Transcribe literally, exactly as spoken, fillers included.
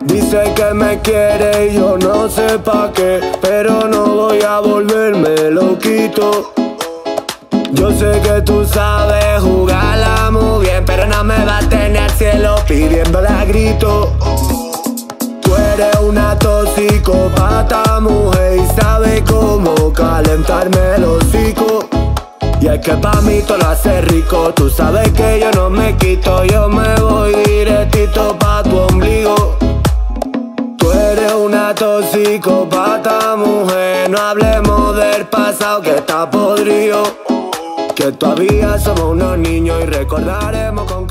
Dice que me quiere y yo no sé pa' qué, pero no voy a volverme loquito. Yo sé que tú sabes jugarla muy bien, pero no me va a tener al cielo pidiéndole a grito. Tú eres una toxicópata, mujer, y sabes cómo calentarme el hocico. Y es que pa' mí todo lo hace rico. Tú sabes que yo no me quito, yo me voy directito pa' tu ombligo. Tú eres una toxicópata, mujer, no hablemos del pasado que está podrido. Que todavía somos unos niños y recordaremos con